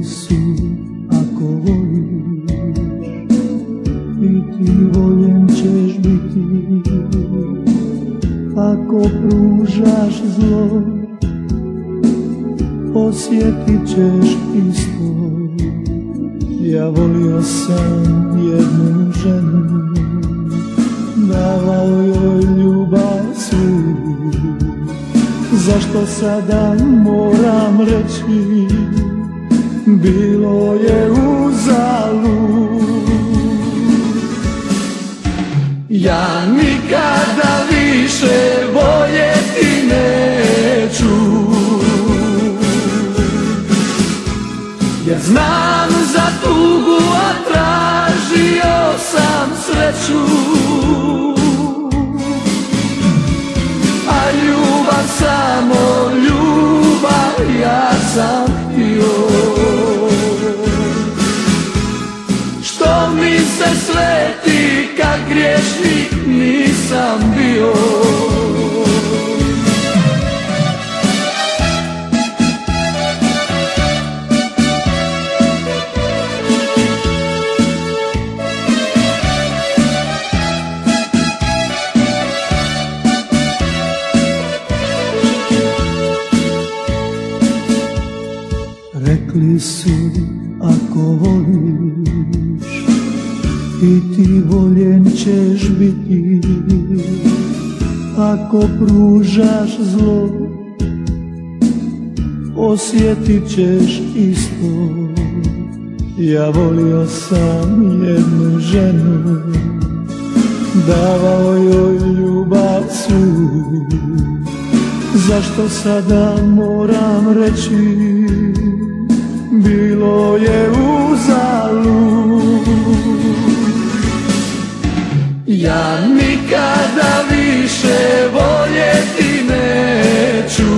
su ako voliš i ti voljen ćeš biti. Ako pružaš zlo, osjetit ćeš isto. Ja volio sam jednu ženu, davao joj ljubav svu. Zašto sada moram reći, bilo je uzalud. Ja nikada više voljeti neću, jer znam za tugu, a tražio sam sreću. A ljubav, samo ljubav, ja sam htio. Što mi se sveti kad griješnik nisam bio. Rekli su ako voliš i ti voljen ćeš biti. Ako pružaš zlo, osjetit ćeš isto. Ja volio sam jednu ženu, davao joj ljubav svu. Zašto sada moram reći, bilo je uzalud. Ja nikada više voljeti neću,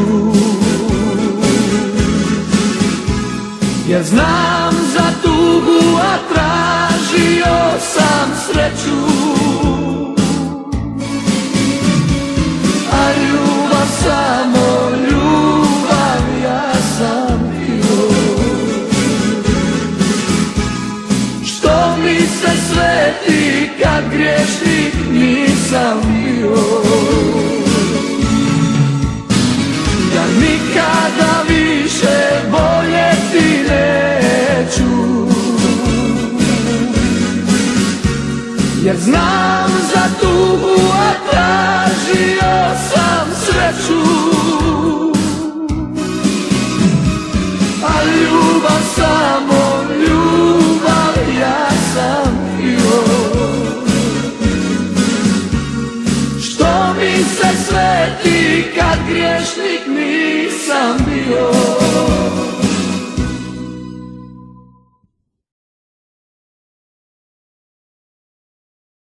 jer znam za tugu, a tražio sam sreću. A ljubav, samo ljubav, ja sam htio. Što mi se sveti kad griješnik nisam bio. Ja nikada više voljeti neću, jer znam za tugu, a tražio sam sreću. A ljubav, samo ljubav, ja sam htio. Što mi se sveti kad griješnik